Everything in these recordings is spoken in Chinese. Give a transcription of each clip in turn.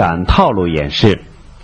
杆套路演示。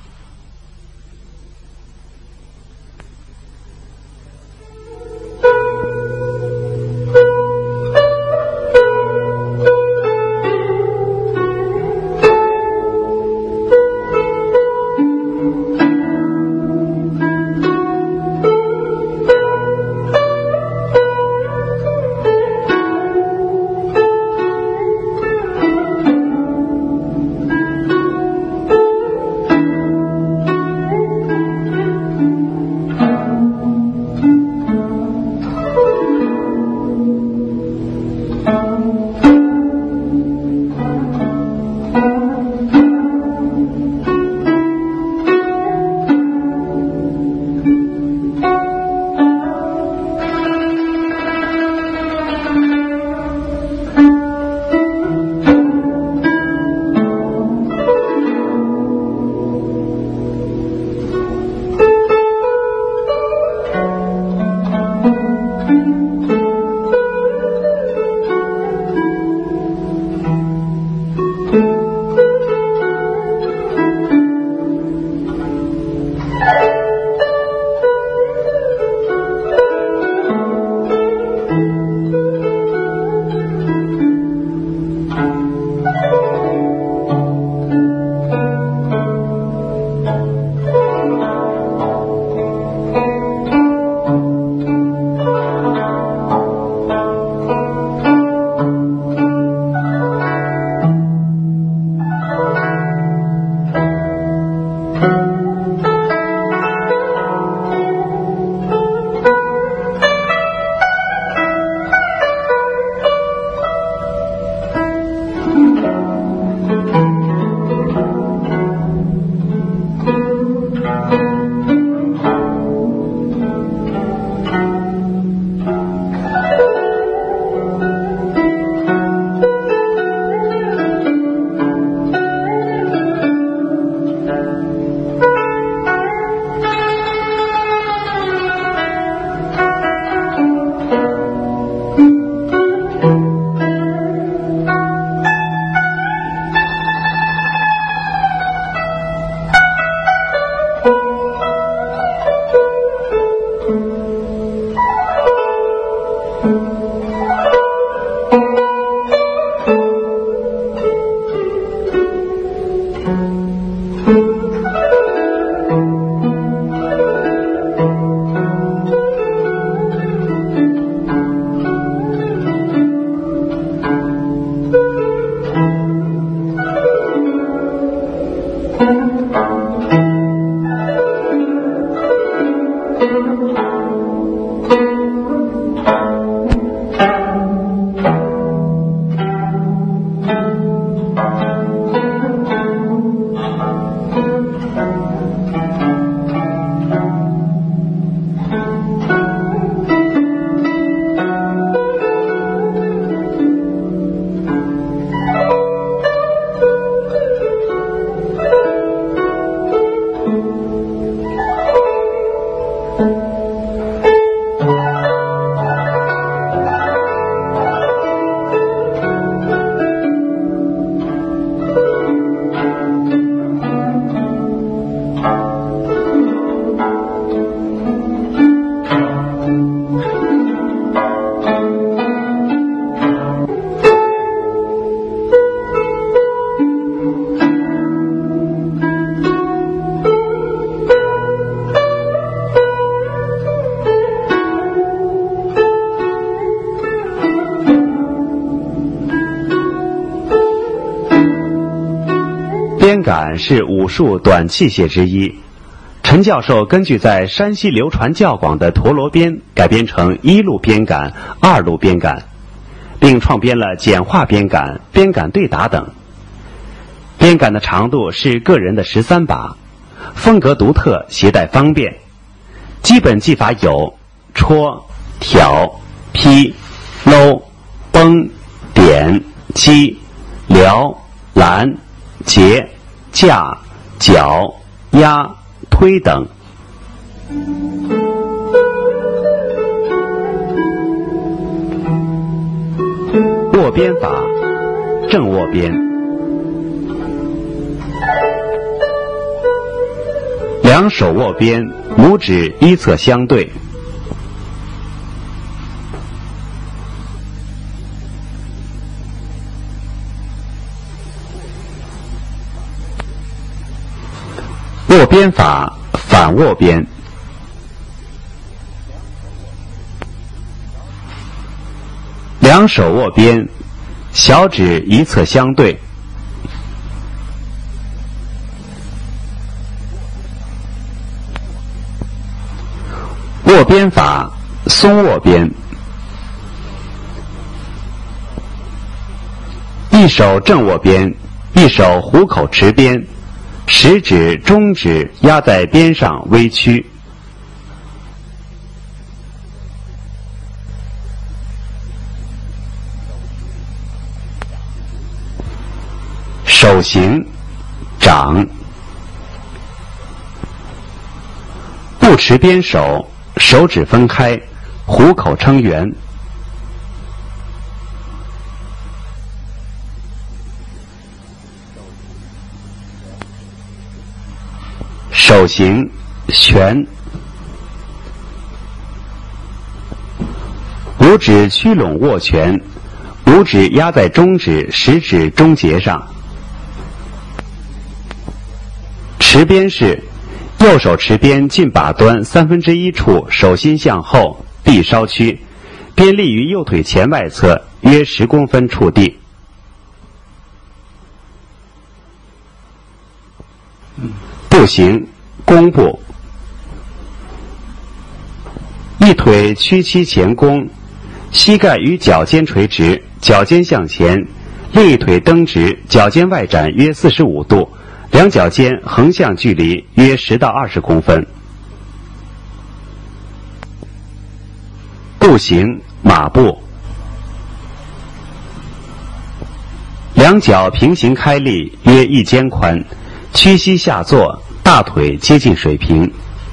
编杆是武术短器械之一。陈教授根据在山西流传较广的陀螺编改编成1路编杆、2路编杆，并创编了简化编杆、编杆对打等。编杆的长度是个人的13把，风格独特，携带方便。基本技法有戳、挑、劈、搂、绷、点、击、撩、拦、截、架、绞、压、推等。握编法：正握编。 两手握鞭，拇指依侧相对。握鞭法，反握鞭。两手握鞭，小指一侧相对。握鞭法，松握鞭。一手正握鞭，一手虎口持鞭，食指、中指压在鞭上微屈。手型，掌。不持鞭手，手指分开，虎口撑圆。手型，拳。五指屈拢握拳，五指压在中指、食指中节上。持鞭式，右手持鞭近把端1/3处，手心向后，臂稍屈，鞭立于右腿前外侧约10公分触地。步行，弓步。一腿屈膝前弓，膝盖与脚尖垂直，脚尖向前，另一腿蹬直，脚尖外展约45度。两脚间横向距离约10到20公分。步行，马步。两脚平行开立，约1肩宽，屈膝下坐，大腿接近水平。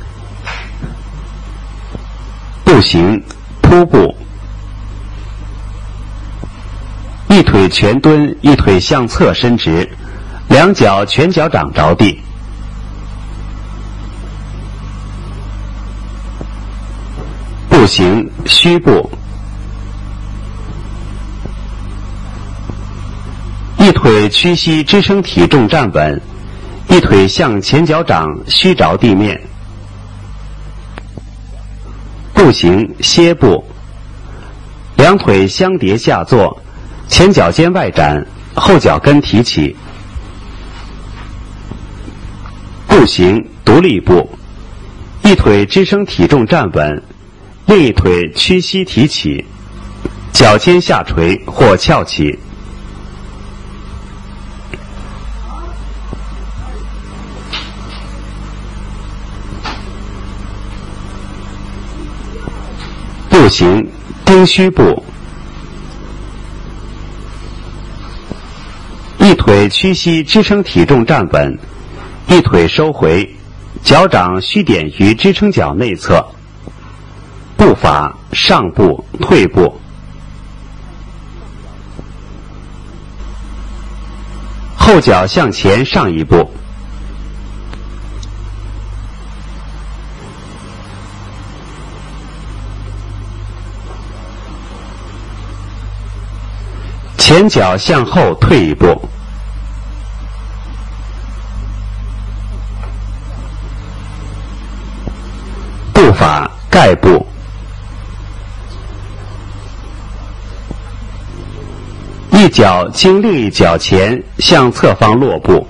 步行，扑步。一腿全蹲，一腿向侧伸直，两脚全脚掌着地。步行，虚步。一腿屈膝支撑体重站稳，一腿向前脚掌虚着地面。步行，歇步。两腿相叠下坐，前脚尖外展，后脚跟提起。步行，独立步。一腿支撑体重站稳，另一腿屈膝提起，脚尖下垂或翘起。步行，丁虚步。一腿屈膝支撑体重站稳，一腿收回，脚掌虚点于支撑脚内侧。步法，上步、退步。后脚向前上一步。前脚向后退一步。步法，盖步。一脚经另一脚前向侧方落步。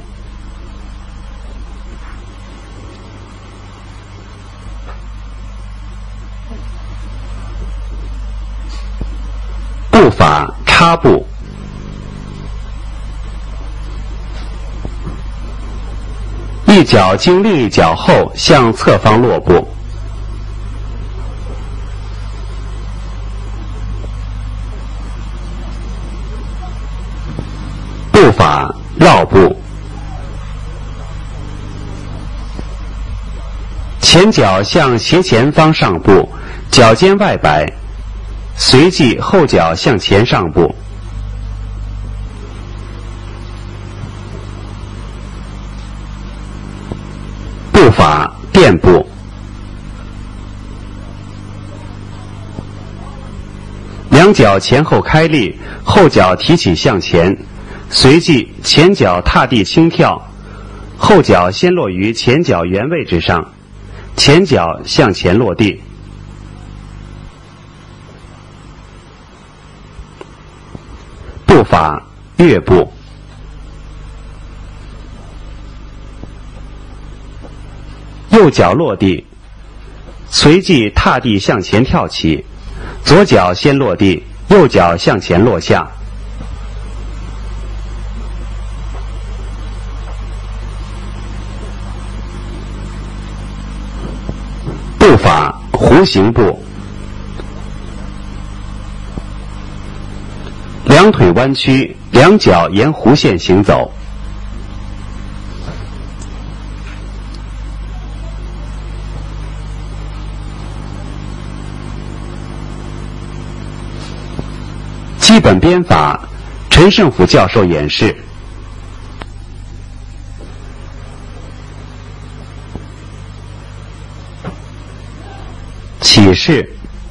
步法，插步。一脚经另一脚后向侧方落步。步法，绕步。前脚向斜前方上步，脚尖外摆，随即后脚向前上步。步法， 垫步。两脚前后开立，后脚提起向前，随即前脚踏地轻跳，后脚先落于前脚原位之上，前脚向前落地。步法跃步。右脚落地，随即踏地向前跳起，左脚先落地，右脚向前落下。步法弧形步。两腿弯曲，两脚沿弧线行走。基本编法，陈胜甫教授演示。起势。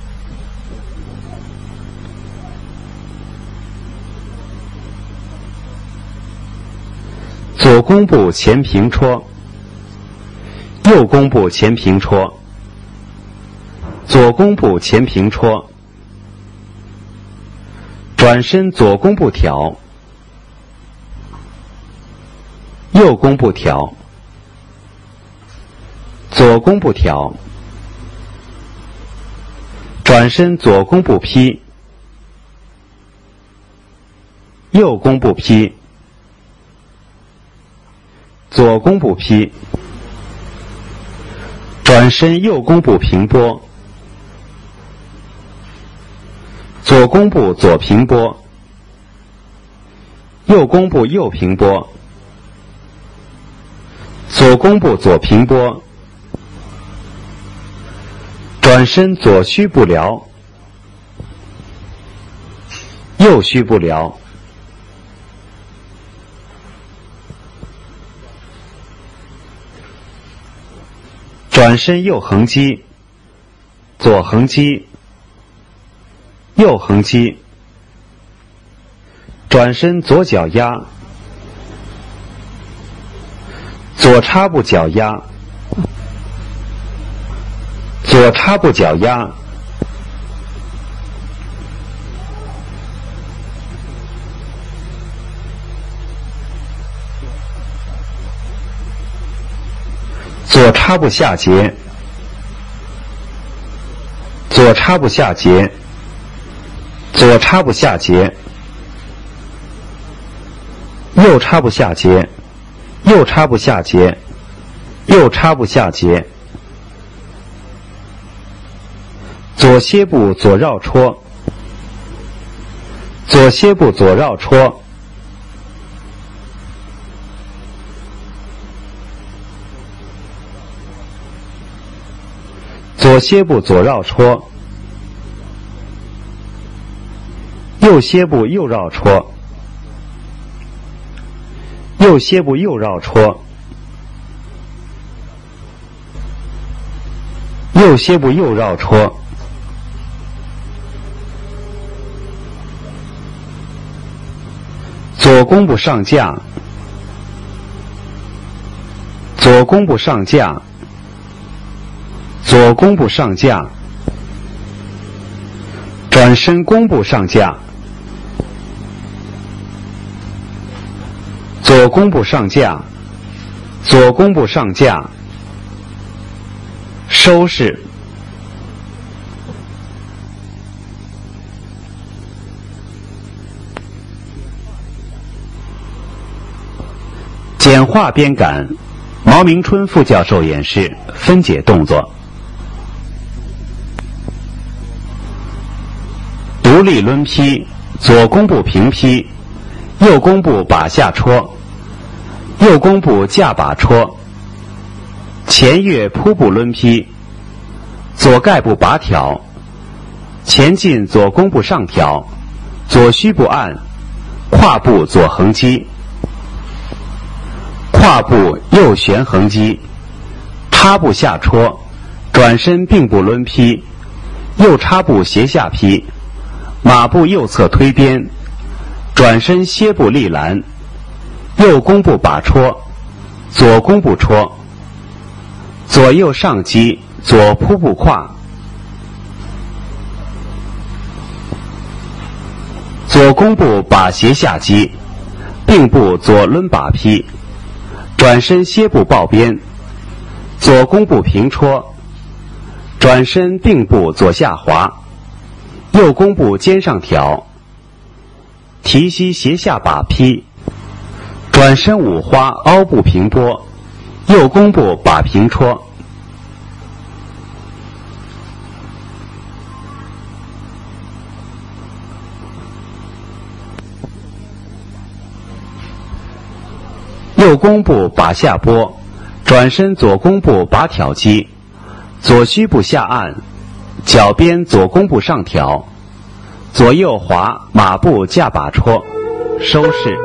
左弓步前平戳，右弓步前平戳，左弓步前平戳，转身左弓步挑，右弓步挑，左弓步挑，转身左弓步劈，右弓步劈，左弓步劈，转身右弓步平拨，左弓步左平拨，右弓步右平拨，左弓步左平拨，转身左虚步撩，右虚步撩，转身右横击，左横击，右横击，转身左脚压，左插步脚压，左插步脚压，左插步下截，左插步下截，左插步下截，右插步下截，右插步下截，右插步下截，左歇步左绕戳，左歇步左绕戳，左歇步左绕戳，右歇步右绕戳，右歇步右绕戳，右歇步右绕戳，左弓步上架，左弓步上架，左弓步上架，转身弓步上架，左弓步上架，左弓步上架，收势。简化编杆，毛明春副教授演示，分解动作。独立抡劈，左弓步平劈，右弓步把下戳，右弓步架把戳，前跃扑步抡劈，左盖步把挑，前进左弓步上挑，左虚步按，跨步左横击，跨步右旋横击， 插步下戳，转身并步抡劈，右插步斜下劈，马步右侧推鞭，转身歇步立拦，右弓步把戳，左弓步戳，左右上击，左扑步跨，左弓步把斜下击，并步左抡把劈，转身歇步抱鞭，左弓步平戳，转身并步左下滑，右弓步肩上挑，提膝斜下把劈，转身五花凹步平拨，右弓步把平戳。右弓步把下拨，转身左弓步把挑击，左虚步下按，脚边左弓步上挑，左右滑马步架把戳，收势。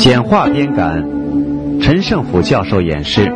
简化编杆，陈胜甫教授演示。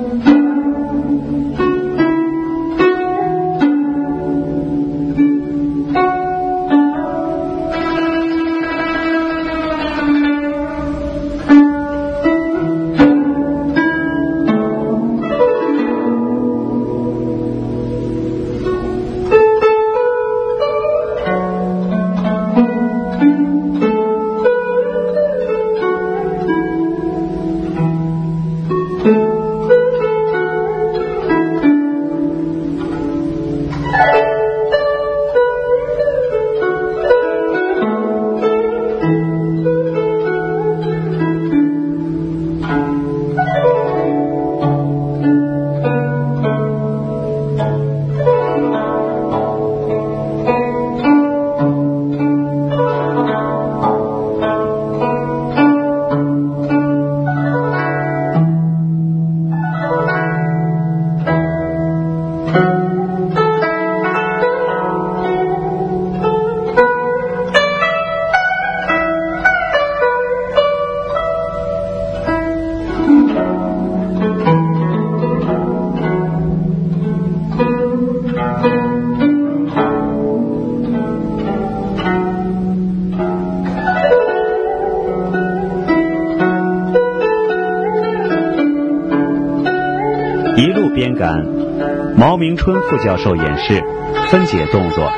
一路编杆，毛明春副教授演示，分解动作。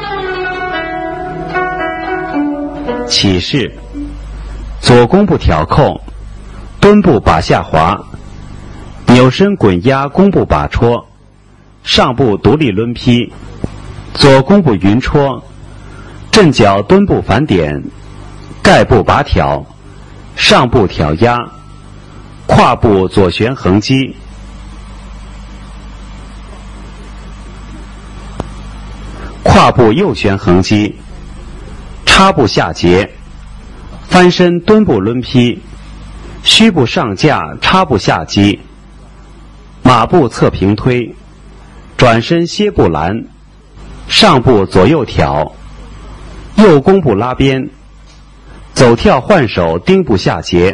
起势，左弓步挑扣，蹲步把下滑，扭身滚压弓步把戳，上步独立抡劈，左弓步云戳，正脚蹲步反点，盖步把挑，上步挑压，胯步左旋横击。胯步右旋横击，插步下截，翻身蹲步抡劈，虚步上架插步下击，马步侧平推，转身歇步拦，上步左右挑，右弓步拉边，走跳换手丁步下截。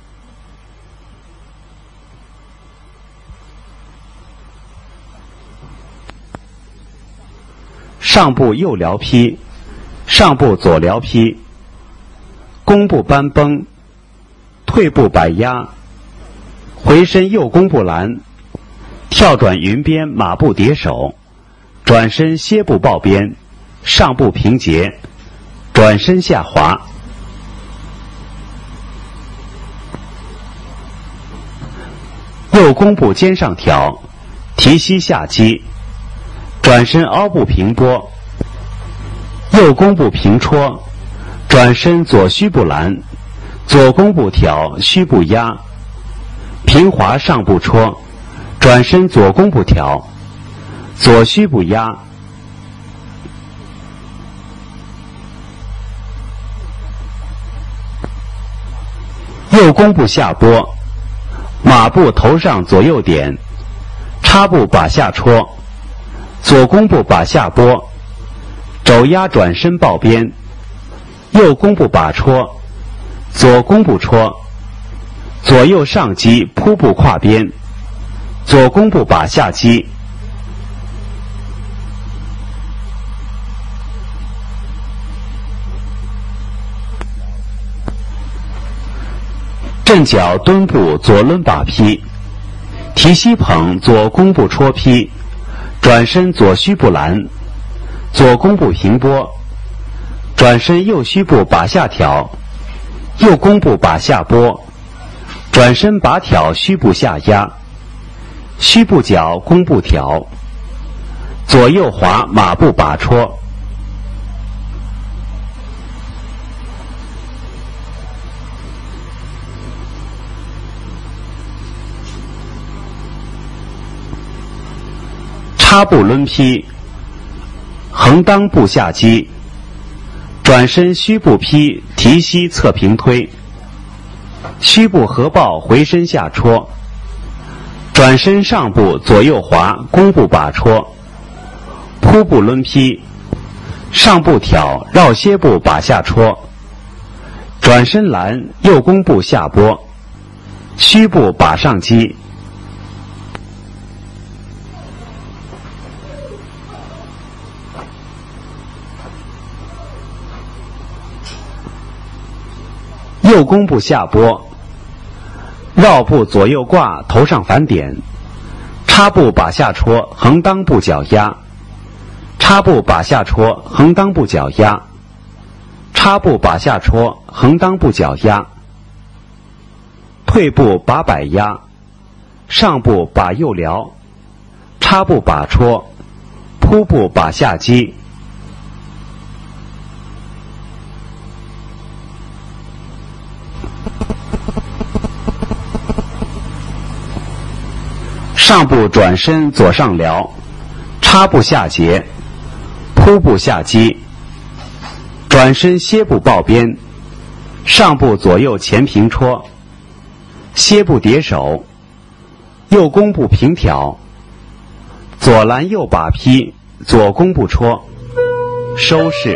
上步右撩劈，上步左撩劈，弓步扳崩，退步摆压，回身右弓步拦，跳转云边马步叠手，转身歇步抱边，上步平截，转身下滑。右弓步肩上挑，提膝下击，转身凹步平拨，右弓步平戳，转身左虚步拦，左弓步挑，虚步压，平滑上步戳，转身左弓步挑，左虚步压，右弓步下拨，马步头上左右点，插步把下戳，左弓步把下拨，肘压转身抱边，右弓步把戳，左弓步戳，左右上击扑步跨边，左弓步把下击，正脚蹲步左抡把劈，提膝捧左弓步戳劈，转身左虚步拦，左弓步平拨，转身右虚步把下挑，右弓步把下拨，转身把挑虚步下压，虚步脚弓步挑，左右滑马步把戳。插步抡劈，横裆步下击，转身虚步劈，提膝侧平推，虚步合抱回身下戳，转身上步左右滑弓步把戳，扑步抡劈，上步挑绕歇步把下戳， 转身拦，右弓步下拨，虚步把上击。右弓步下拨，绕步左右挂，头上反点，插步把下戳，横裆步脚压，插步把下戳，横裆步脚压，插步把下戳，横裆步脚压，退步把摆压，上步把右撩，插步把戳，扑步把下击。上步转身左上撩，插步下截，扑步下击，转身歇步抱边，上步左右前平戳，歇步叠手，右弓步平挑，左拦右把劈，左弓步戳，收势。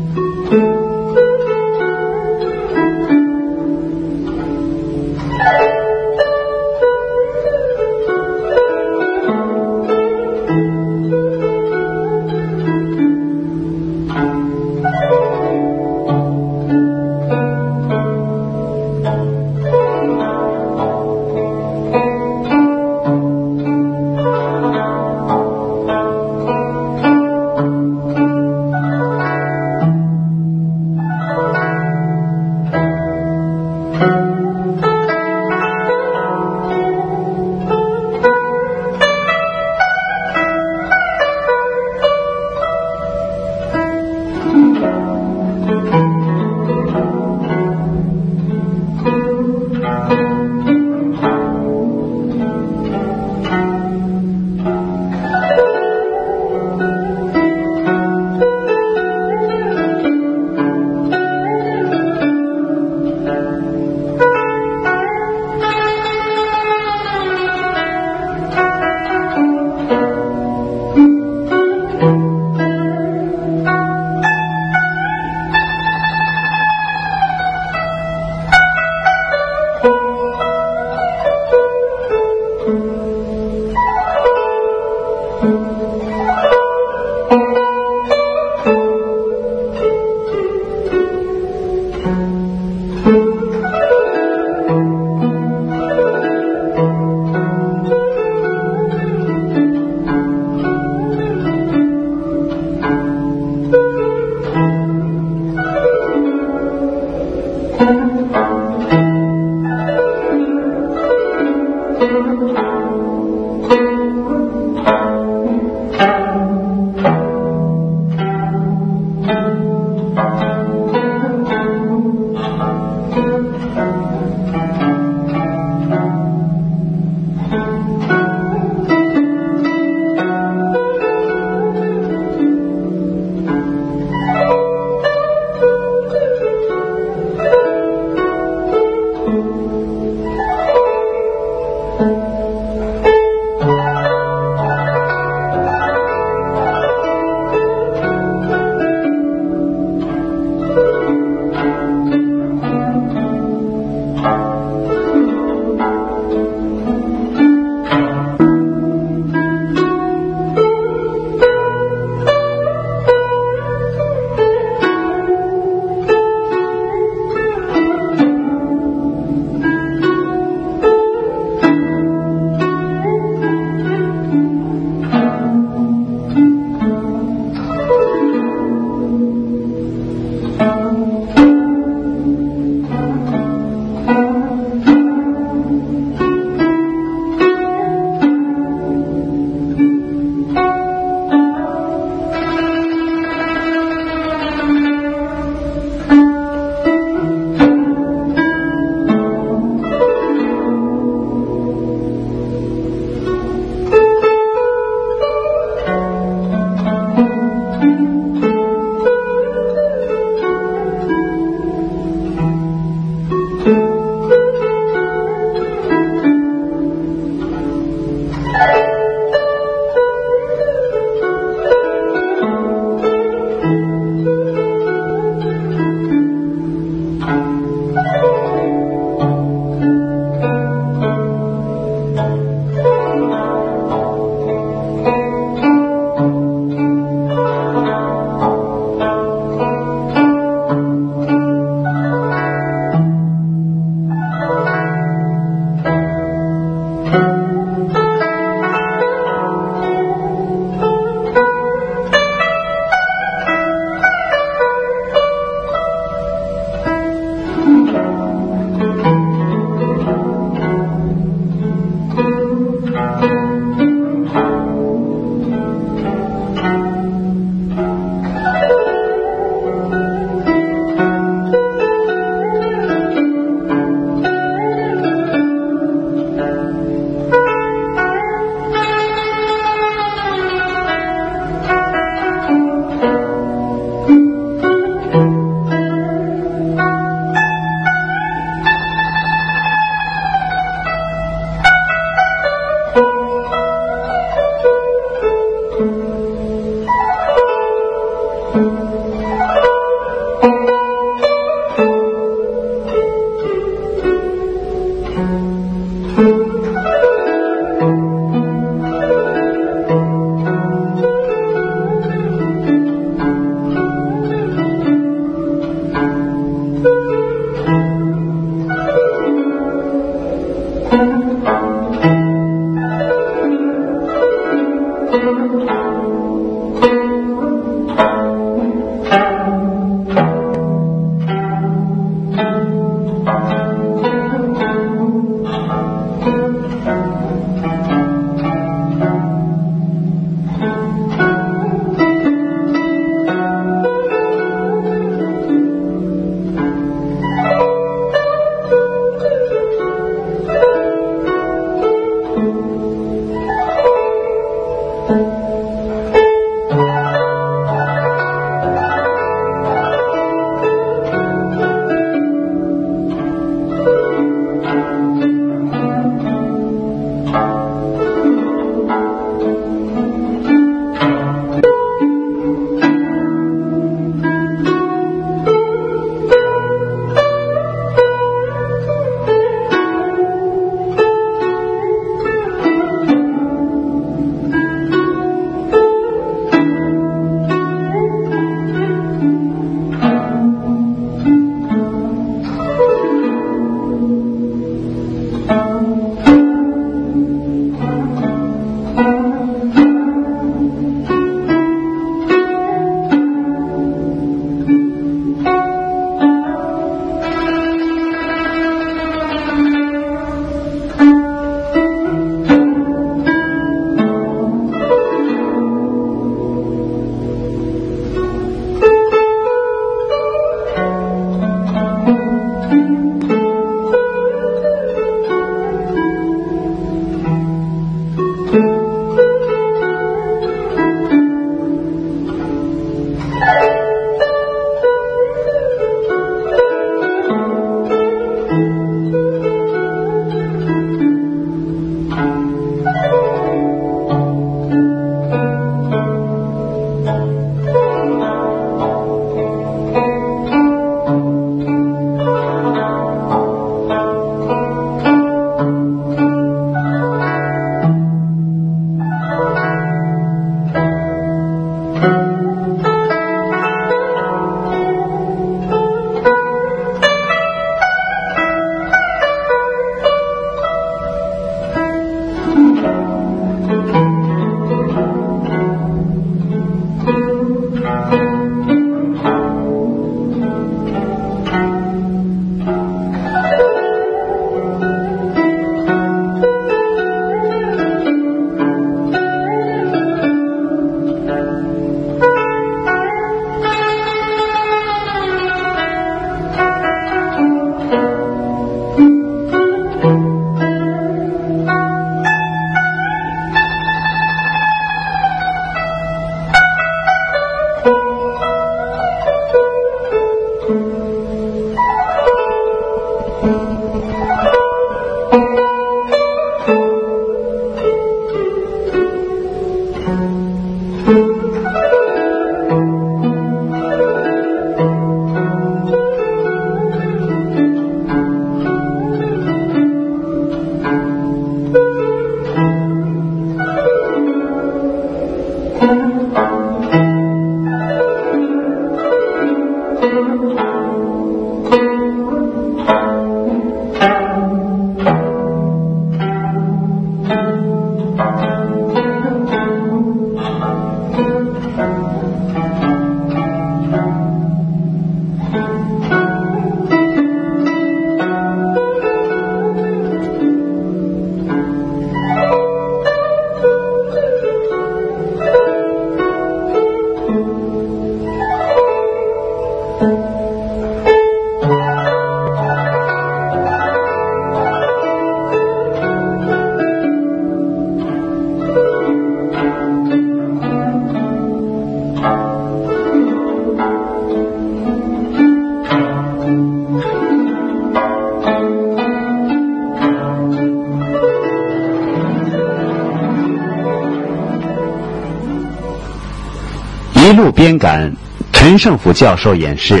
一路编赶，陈胜甫教授演示。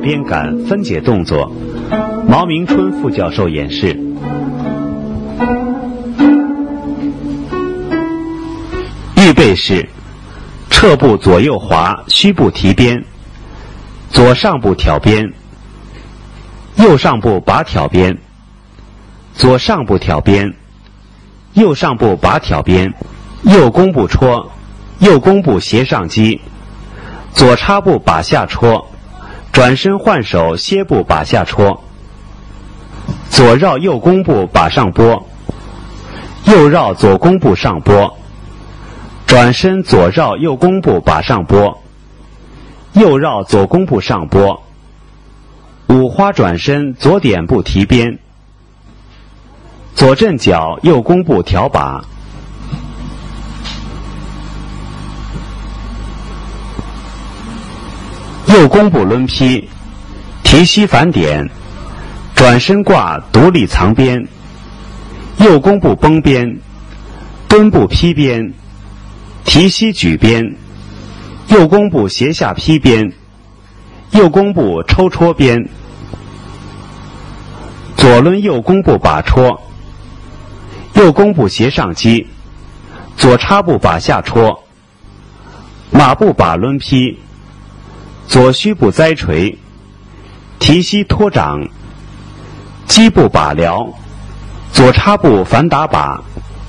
鞭杆分解动作。毛明春副教授演示。预备式：侧步左右滑，虚步提鞭，左上步挑鞭，右上步拔挑鞭，左上步挑鞭，右上步拔挑鞭，右弓步戳，右弓步斜上击，左插步把下戳，转身换手歇步把下戳，左绕右弓步把上拨，右绕左弓步上拨，转身左绕右弓步把上拨，右绕左弓步上拨，五花转身左点步提鞭，左正脚右弓步挑把，右弓步抡劈，提膝反点，转身挂独立藏鞭，右弓步绷鞭，蹲步劈鞭，提膝举鞭，右弓步斜下劈鞭，右弓步抽戳鞭，左抡右弓步把戳，右弓步斜上击，左插步把下戳，马步把抡劈，左虚步栽锤，提膝托掌，击步把撩，左插步反打把，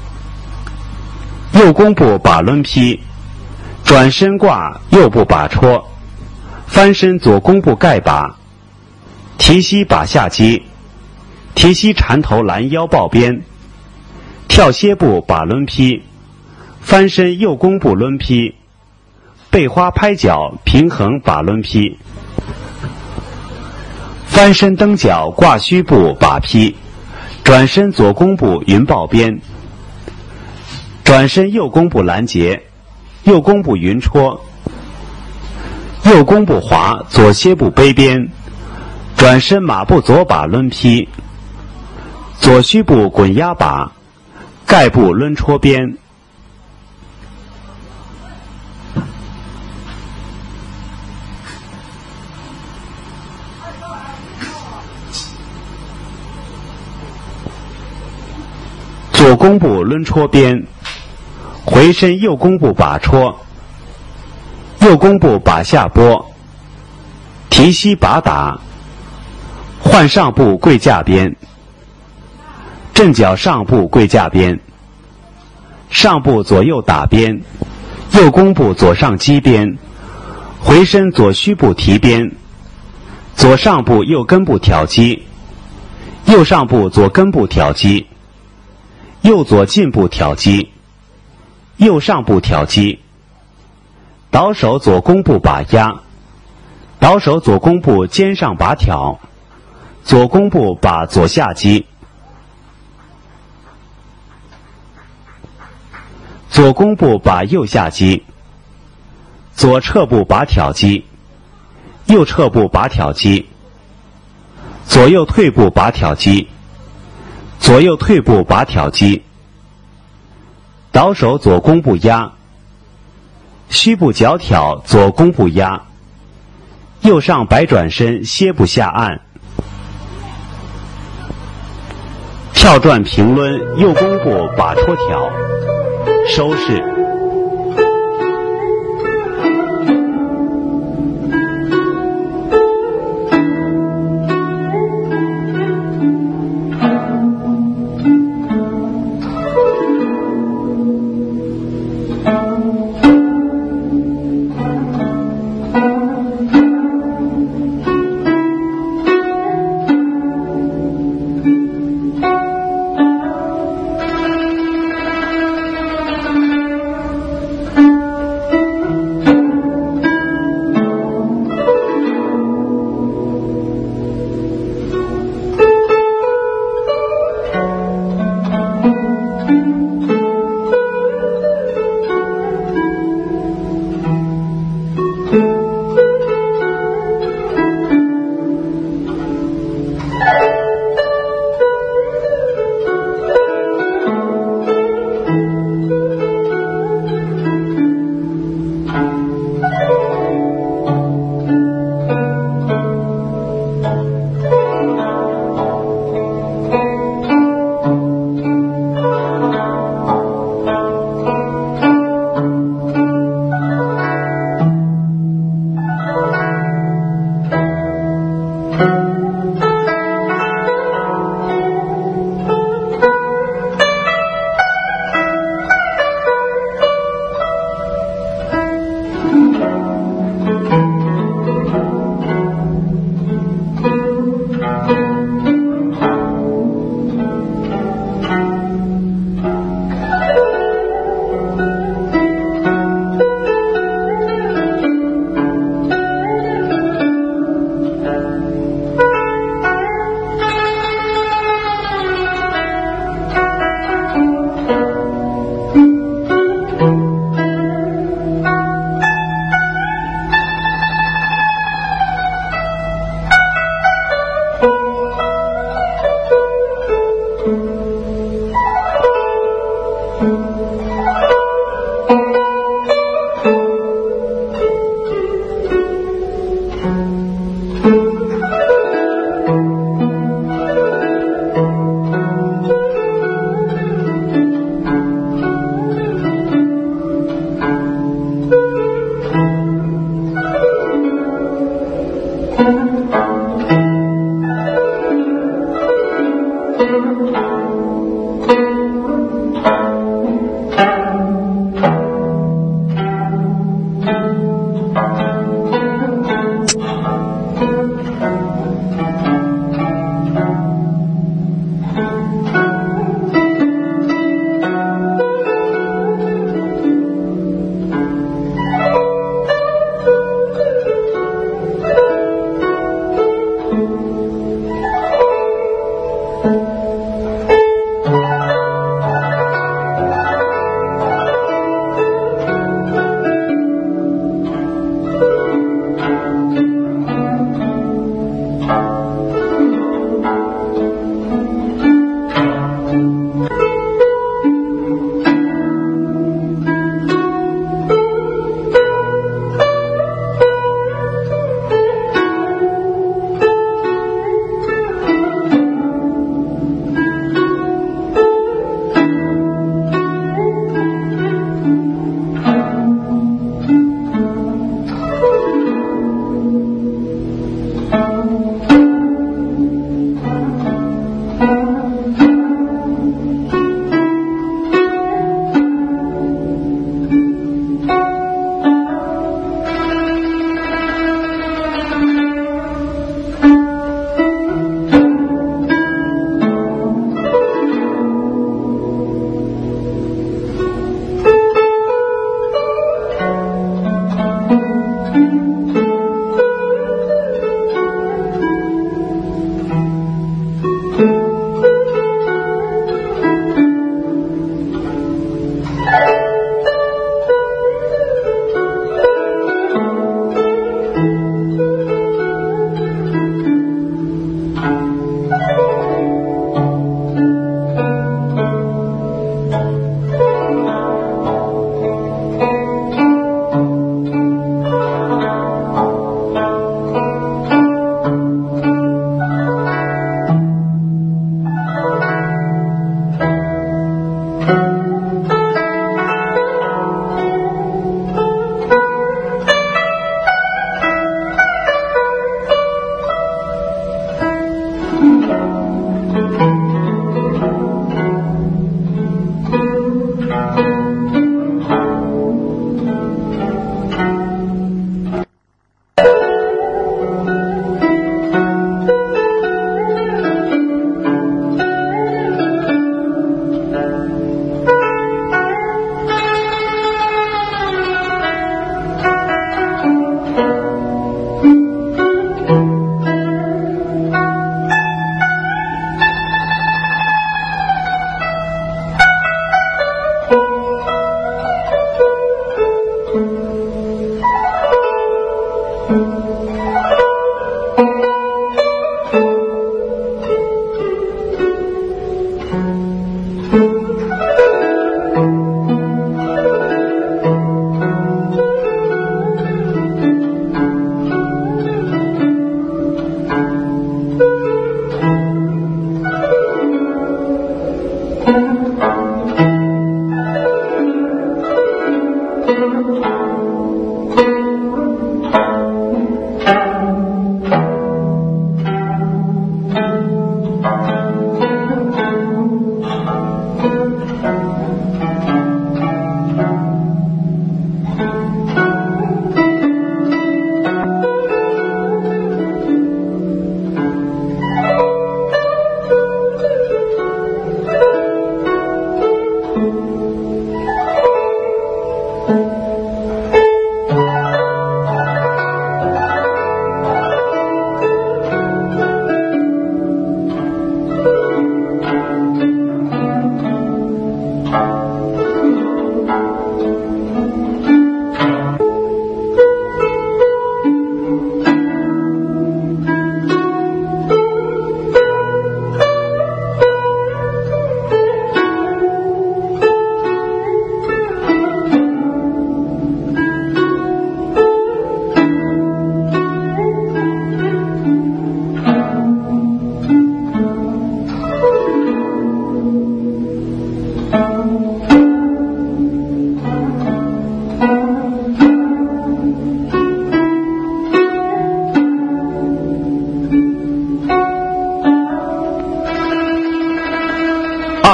右弓步把抡劈，转身挂右步把戳，翻身左弓步盖把，提膝把下击，提膝缠头拦腰抱鞭，跳歇步把抡劈，翻身右弓步抡劈，背花拍脚平衡把抡劈，翻身蹬脚挂虚步把劈，转身左弓步云抱鞭，转身右弓步拦截，右弓步云戳，右弓步滑左歇步背鞭，转身马步左把抡劈，左虚步滚压把，盖步抡戳鞭。左弓步抡戳鞭，回身右弓步把戳，右弓步把下拨，提膝把打，换上步跪架鞭，正脚上步跪架鞭，上步左右打鞭，右弓步左上击鞭，回身左虚步提鞭，左上步右根部挑击，右上步左根部挑击，右左进步挑击，右上步挑击，倒手左弓步把压，倒手左弓步肩上把挑，左弓步把左下击，左弓步把右下击，左侧步把挑击，右侧步把挑击，左右退步把挑击，左右退步把挑击，倒手左弓步压，虚步脚挑左弓步压，右上摆转身歇步下按，跳转平抡右弓步把戳挑，收势。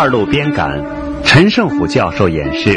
二路编杆，陈胜甫教授演示。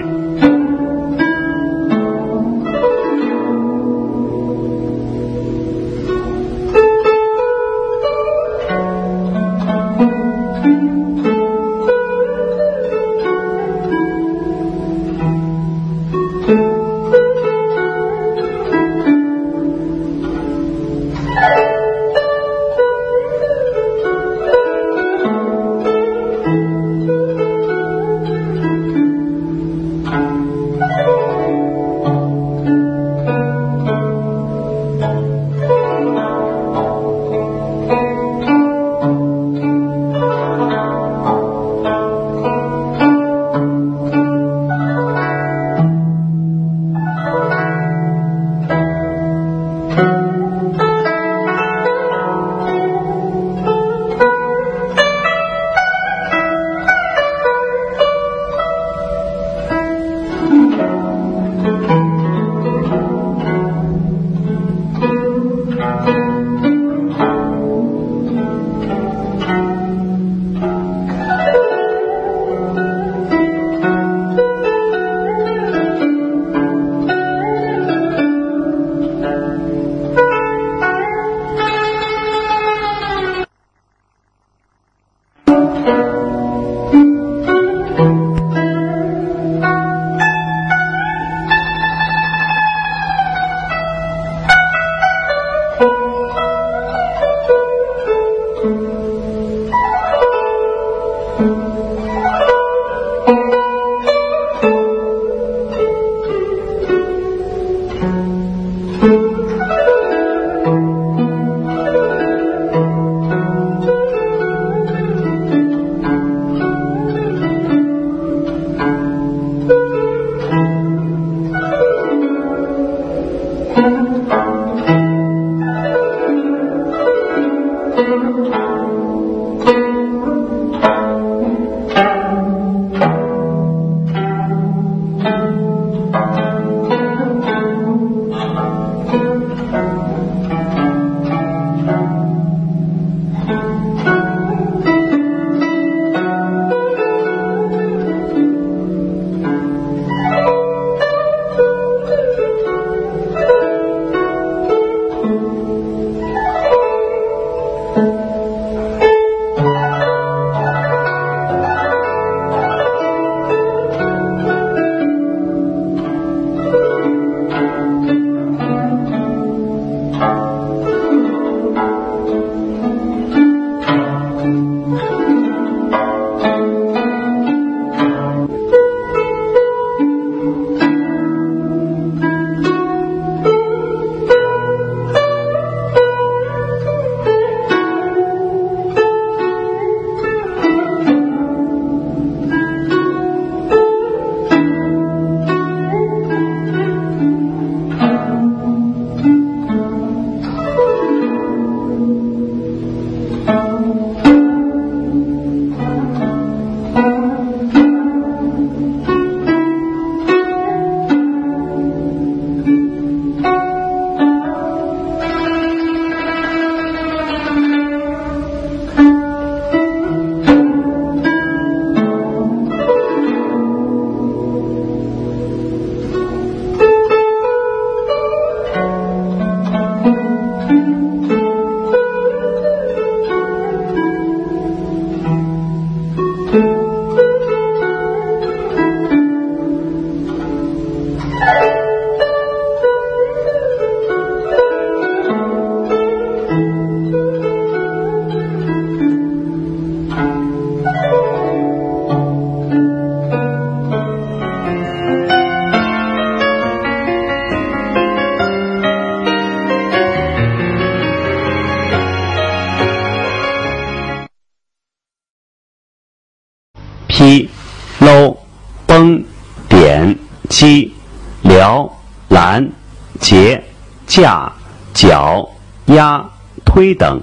劈、搂、绷、点、击、撩、拦、截、架、绞、压、推等。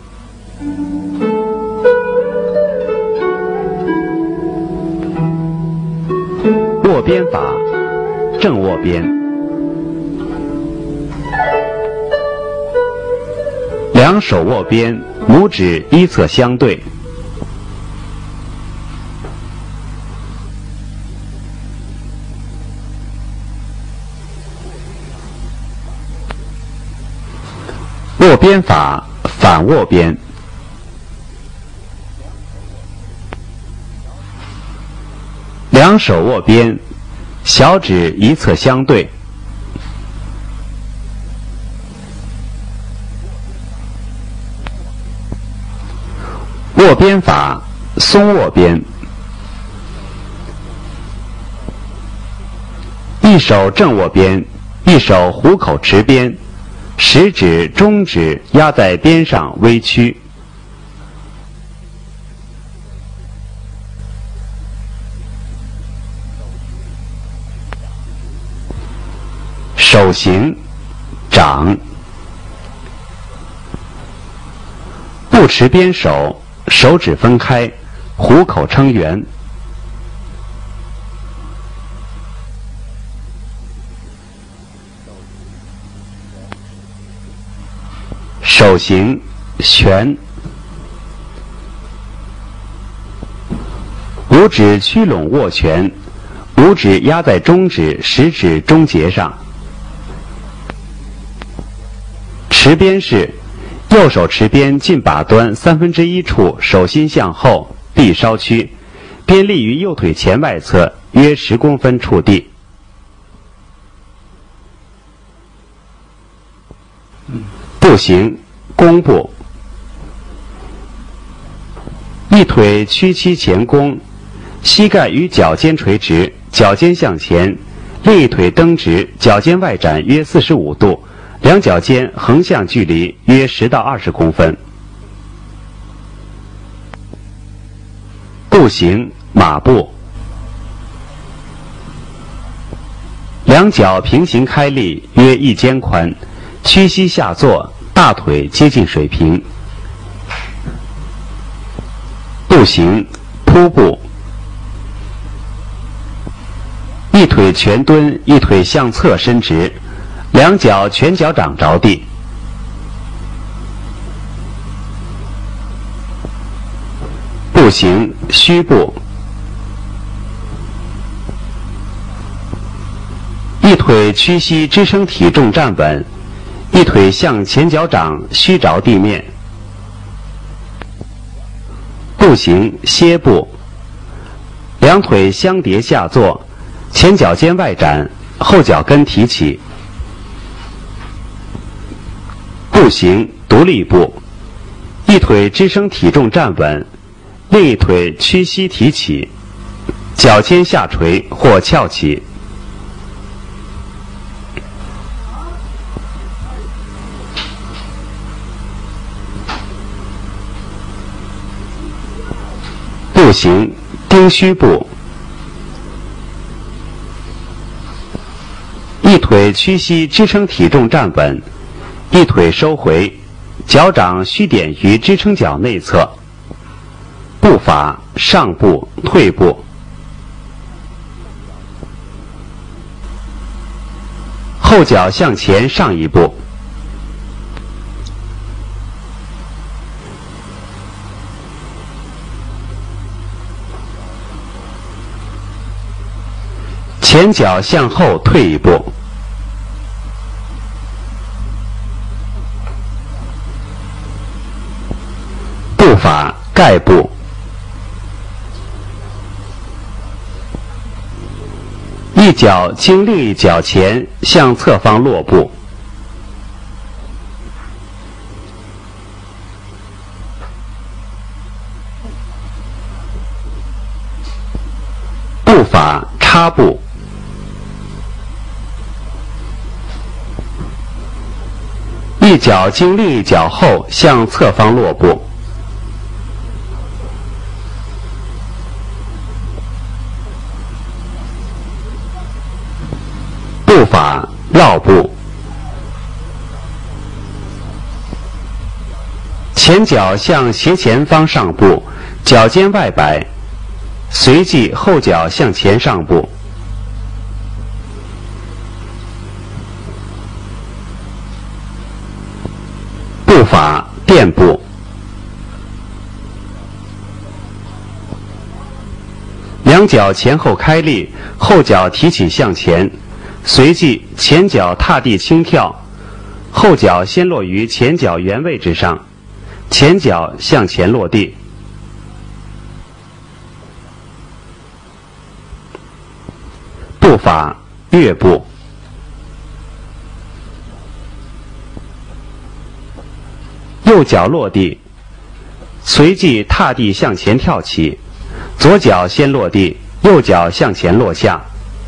握鞭法，正握鞭，两手握鞭，拇指依侧相对。 握鞭法，反握鞭。两手握鞭，小指一侧相对。握鞭法，松握鞭。一手正握鞭，一手虎口持鞭，食指、中指压在鞭上微曲。手型，掌。不持鞭手，手指分开，虎口撑圆。手型，旋。五指屈拢握拳，五指压在中指、食指中节上。持鞭式，右手持鞭近把端1/3处，手心向后，臂稍屈，鞭立于右腿前外侧约10公分处地。步行，弓步。一腿屈膝前弓，膝盖与脚尖垂直，脚尖向前，另一腿蹬直，脚尖外展约45度，两脚尖横向距离约10到20公分。步行，马步。两脚平行开立约1肩宽，屈膝下坐，大腿接近水平。步行，扑步。一腿全蹲，一腿向侧伸直，两脚全脚掌着地。步行，虚步。一腿屈膝支撑体重站稳，一腿向前脚掌虚着地面。步行，歇步。两腿相叠下坐，前脚尖外展，后脚跟提起。步行，独立步。一腿支撑体重站稳，另一腿屈膝提起，脚尖下垂或翘起。步行，丁虚步。一腿屈膝支撑体重站稳，一腿收回，脚掌虚点于支撑脚内侧。步法，上步、退步。后脚向前上一步。前脚向后退一步。步法，盖步。一脚经另一脚前向侧方落步。步法，插步。一脚经另一脚后向侧方落步。步法，绕步。前脚向斜前方上步，脚尖外摆，随即后脚向前上步。步法，垫步。两脚前后开立，后脚提起向前，随即前脚踏地轻跳， 后脚先落于前脚原位之上，前脚向前落地。步法跃步。右脚落地，随即踏地向前跳起，左脚先落地，右脚向前落下。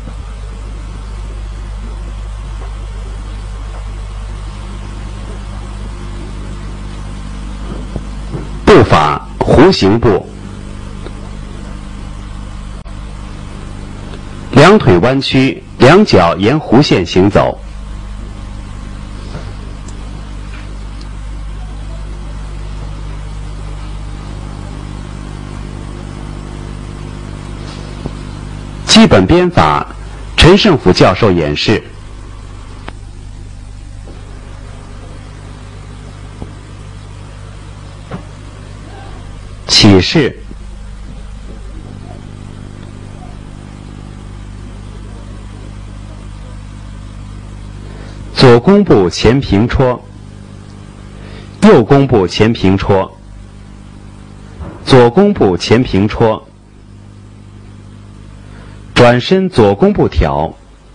步法弧形步。两腿弯曲，两脚沿弧线行走。基本编法，陈胜甫教授演示。起势。左弓步前平戳，右弓步前平戳，左弓步前平戳，转身左弓步挑，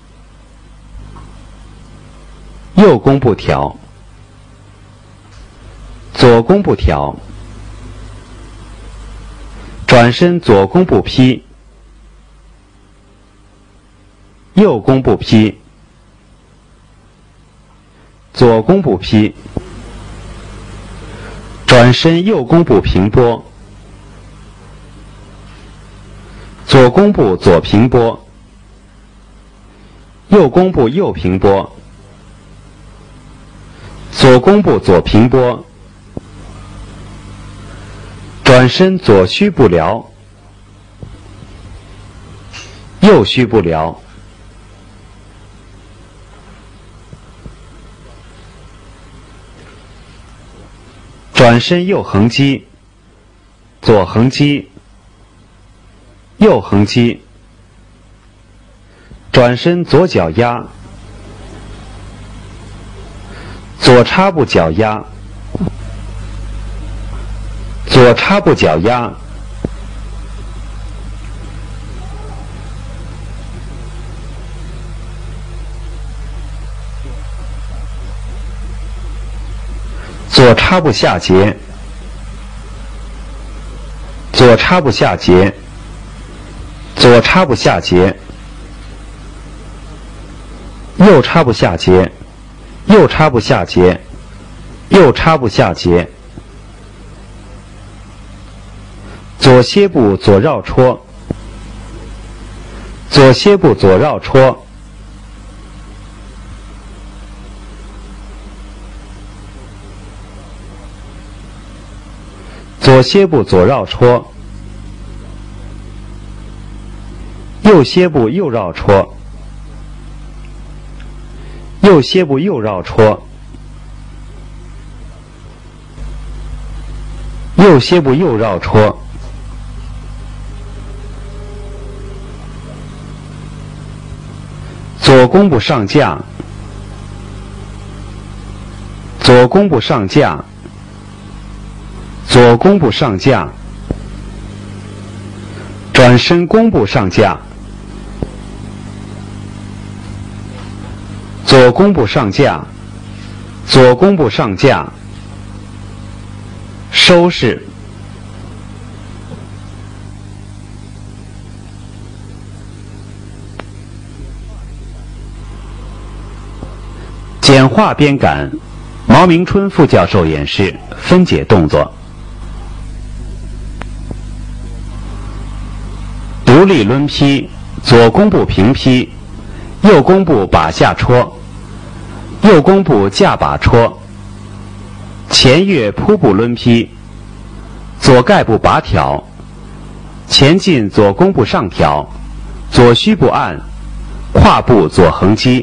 右弓步挑，左弓步挑，转身左弓步劈，右弓步劈，左弓步劈，转身右弓步平拨，左弓步左平拨，右弓步右平拨，左弓步左平拨，转身左虚步撩，右虚步撩，转身右横击，左横击，右横击，转身左脚压，左插步脚压，左插步脚压，左插步下截，左插步下截，左插步下截，右插步下截，右插步下截，右插步下截，左歇步左绕戳，左歇步左绕戳，左歇步左绕戳，右歇步右绕戳，右歇步右绕戳，右歇步右绕戳，左弓步上架，左弓步上架，左弓步上架，转身弓步上架，左弓步上架，左弓步上架，收势。简化编杆，毛明春副教授演示分解动作。独立抡劈，左弓步平劈，右弓步把下戳，右弓步架把戳，前跃扑步抡劈，左盖步把挑，前进左弓步上挑，左虚步按，跨步左横击，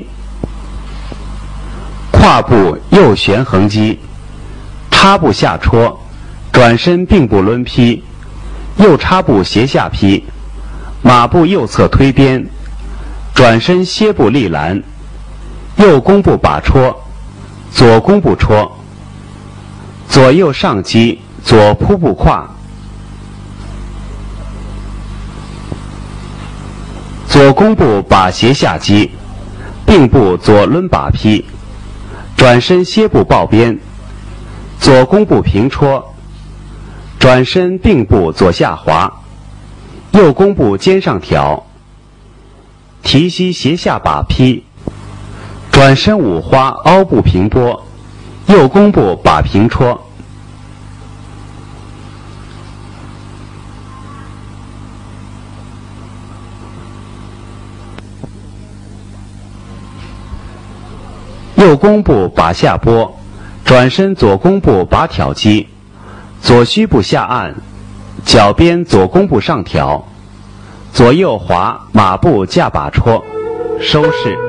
跨步右旋横击，插步下戳，转身并步抡劈，右插步斜下劈，马步右侧推鞭，转身歇步立拦，右弓步把戳， 左弓步戳，左右上击，左扑步跨，左弓步把斜下击，并步左抡把劈，转身歇步抱鞭，左弓步平戳，转身并步左下滑，右弓步肩上挑，提膝斜下把劈，转身五花凹步平拨，右弓步把平戳。右弓步把下拨，转身左弓步把挑击，左虚步下按，脚边左弓步上挑，左右滑马步架把戳，收势。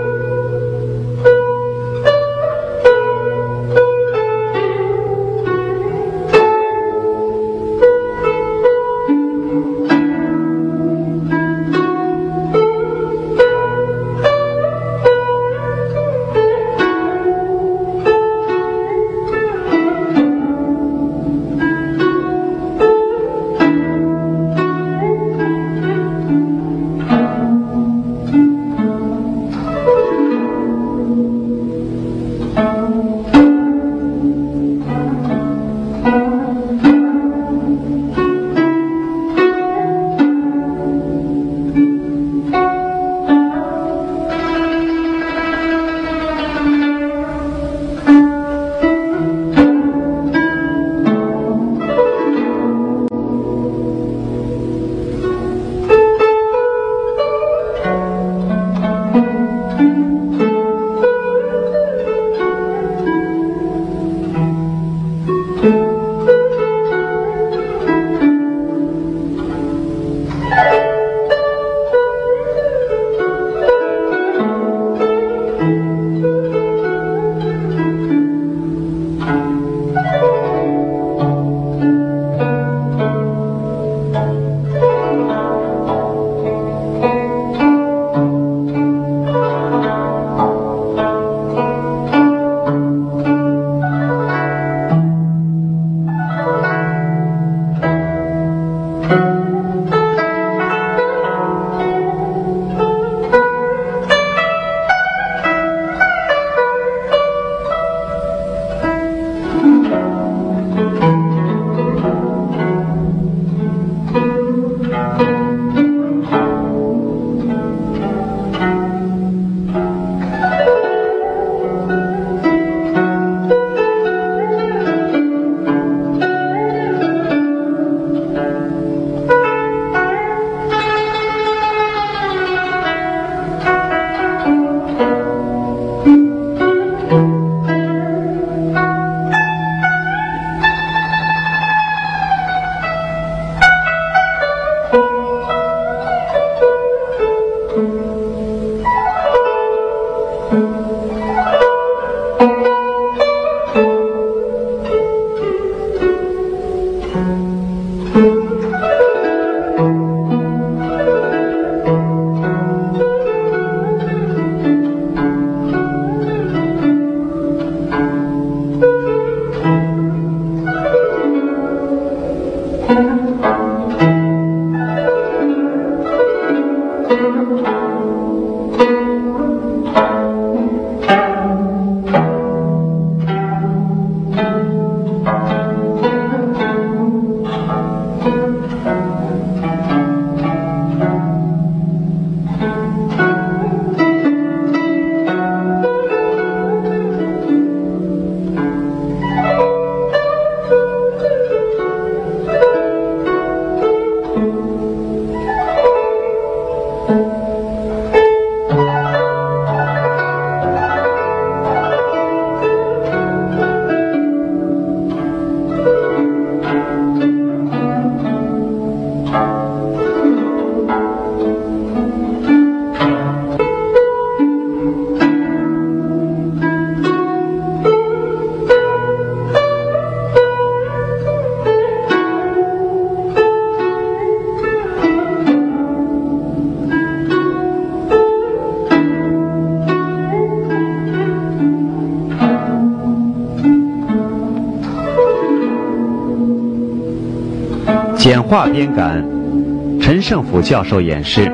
简化编杆，陈胜甫教授演示。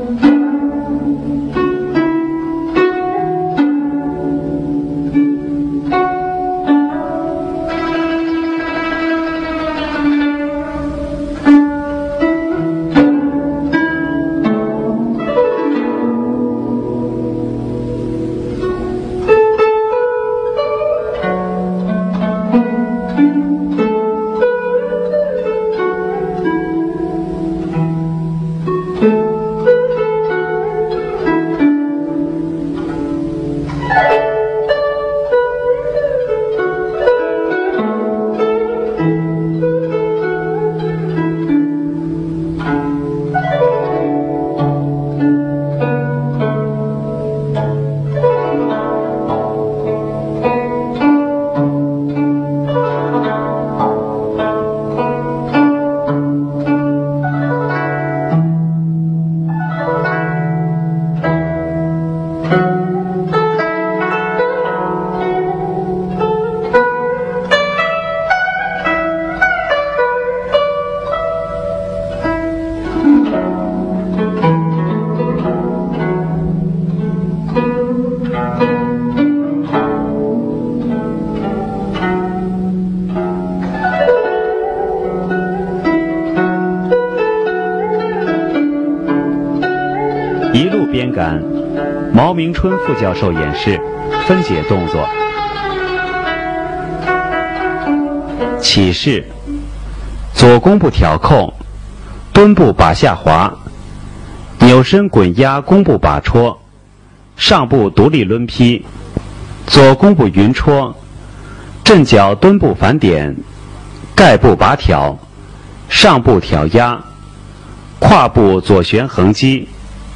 一路编杆，毛明春副教授演示，分解动作。起势，左弓步挑扣，蹲步把下滑，扭身滚压弓步把戳，上步独立抡劈，左弓步云戳，正脚蹲步反点，盖步把挑，上步挑压，跨步左旋横击。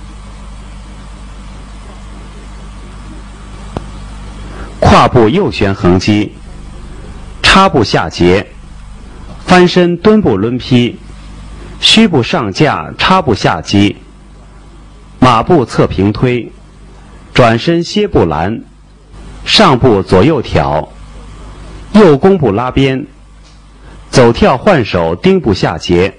跨步右旋横击，插步下截，翻身蹲步抡劈，虚步上架插步下击，马步侧平推，转身歇步拦，上步左右挑，右弓步拉边，走跳换手钉步下截。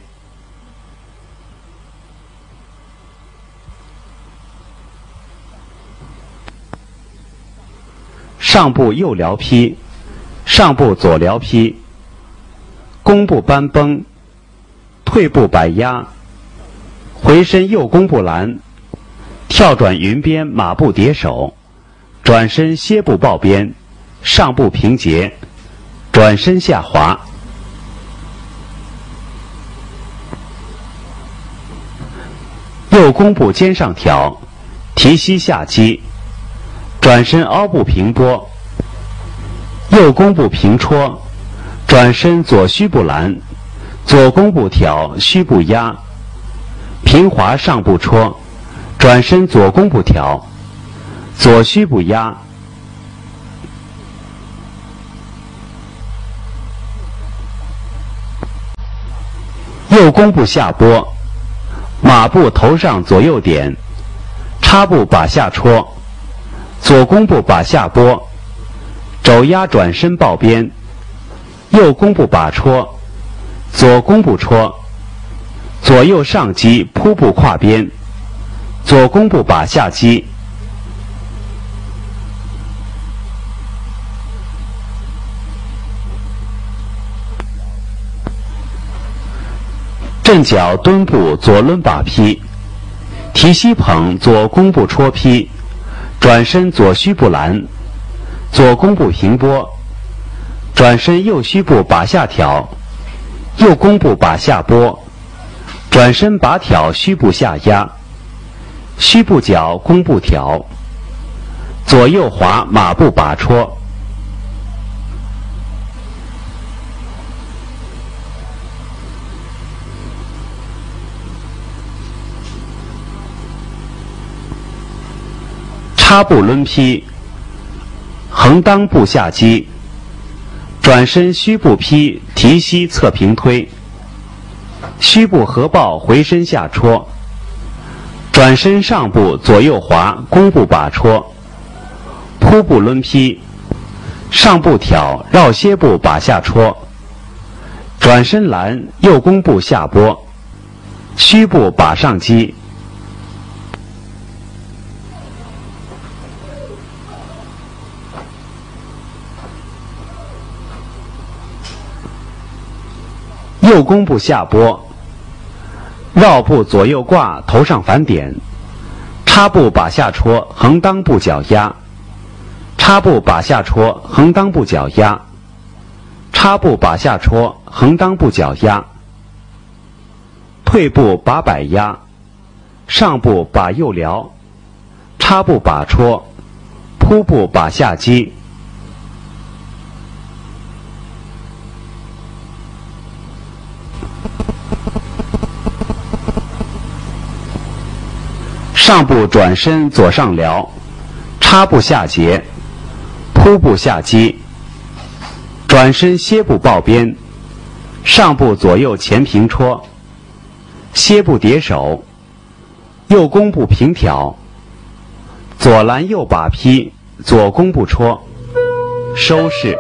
上步右撩劈，上步左撩劈，弓步扳崩，退步摆压，回身右弓步拦，跳转云边马步叠手，转身歇步抱边，上步平截，转身下滑。右弓步肩上挑，提膝下击，转身凹步平拨，右弓步平戳，转身左虚步拦，左弓步挑，虚步压，平滑上步戳，转身左弓步挑，左虚步压，右弓步下拨，马步头上左右点，插步把下戳，左弓步把下拨，肘压转身抱边，右弓步把戳，左弓步戳，左右上击扑步跨边，左弓步把下击，正脚蹲步左抡把劈，提膝捧左弓步戳劈，转身左虚步拦，左弓步平拨，转身右虚步把下挑，右弓步把下拨，转身把挑虚步下压，虚步脚弓步挑，左右滑马步把戳。插步抡劈，横裆步下击，转身虚步劈，提膝侧平推，虚步合抱回身下戳，转身上步左右滑弓步把戳，扑步抡劈，上步挑绕歇步把下戳， 转身拦，右弓步下拨，虚步把上击。右弓步下拨，绕步左右挂，头上反点，插步把下戳，横裆步脚压，插步把下戳，横裆步脚压，插步把下戳，横裆步脚压，退步把摆压，上步把右撩，插步把戳，扑步把下击。上步转身左上撩，插步下截，扑步下击，转身歇步抱鞭，上步左右前平戳，歇步叠手，右弓步平挑，左拦右把劈，左弓步戳，收势。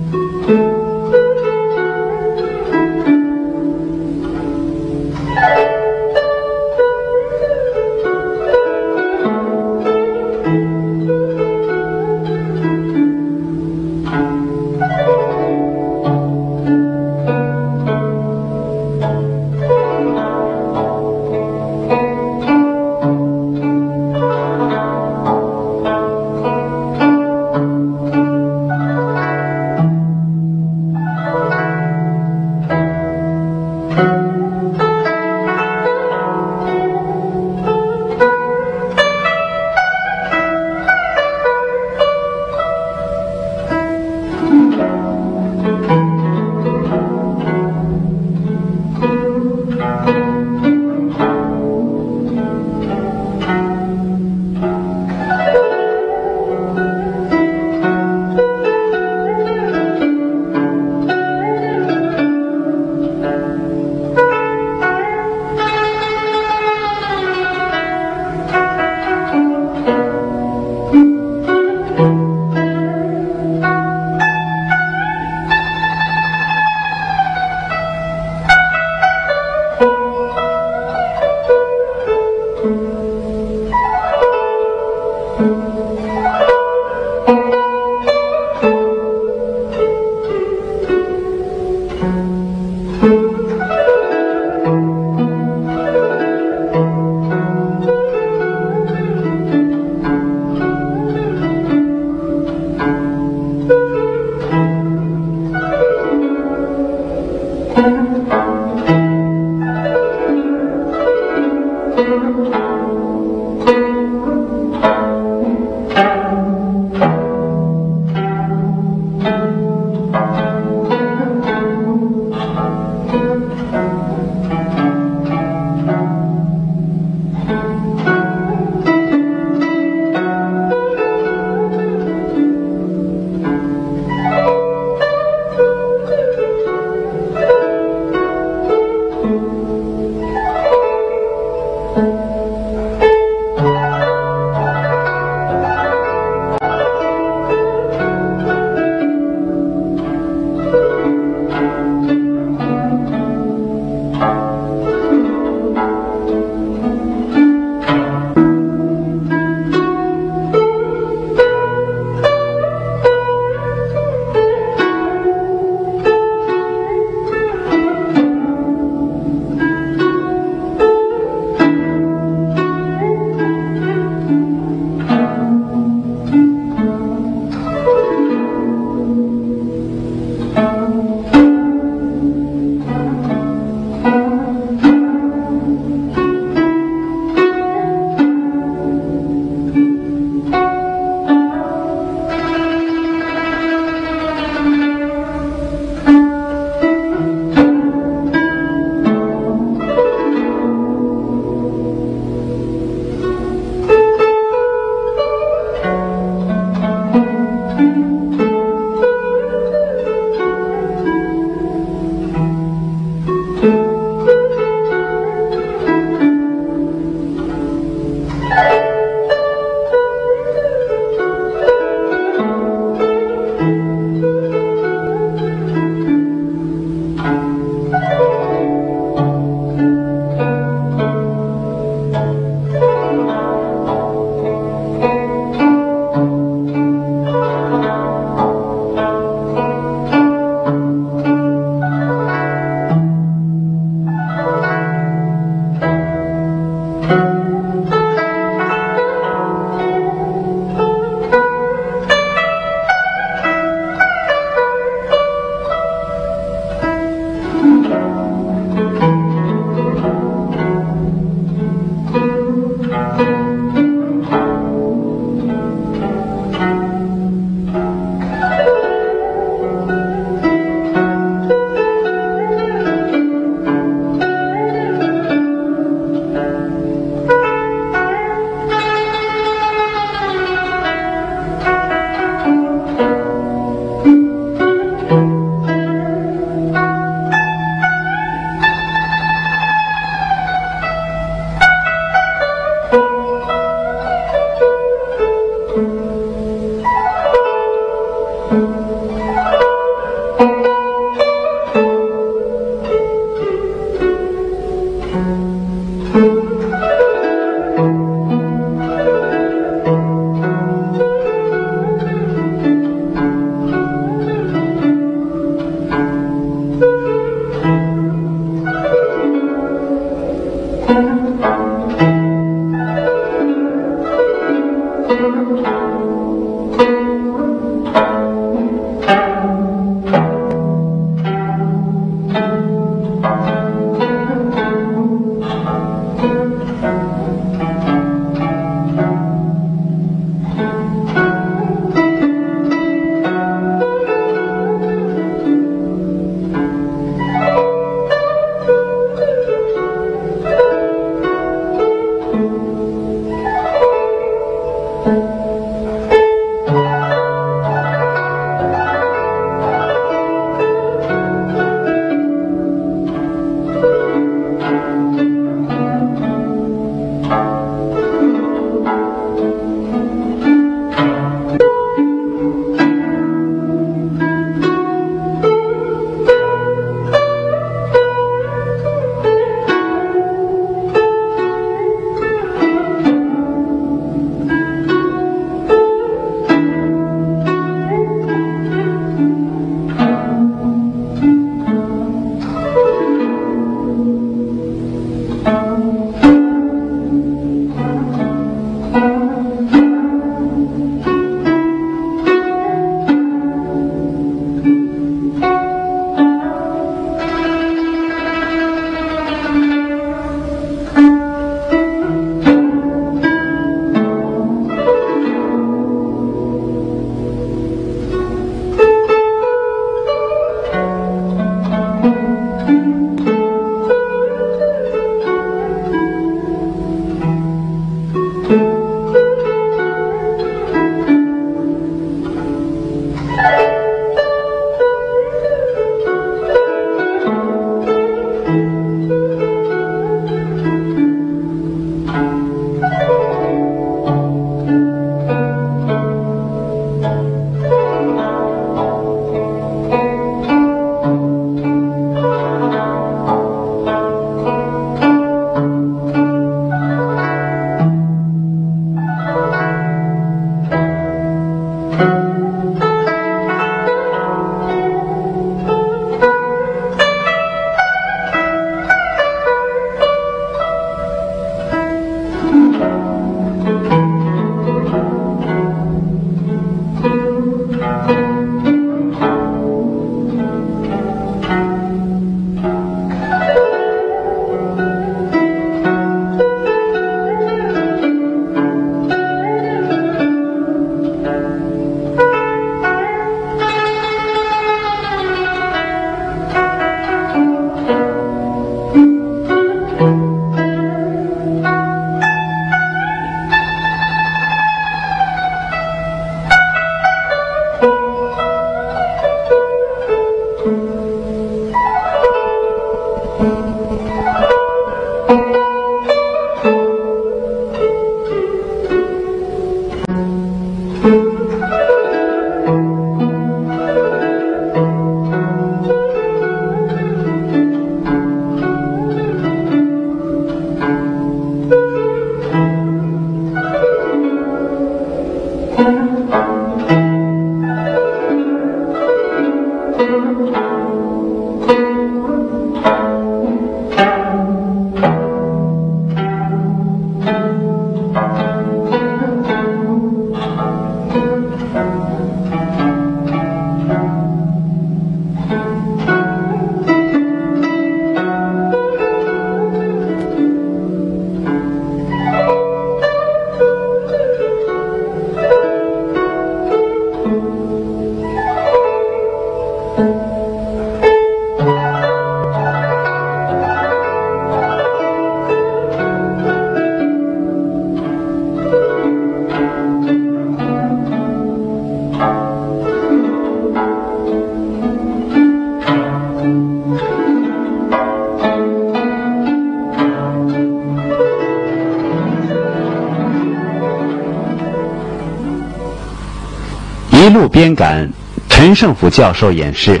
一路编感，陈胜甫教授演示。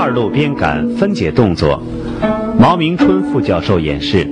二路编杆分解动作。毛明春副教授演示。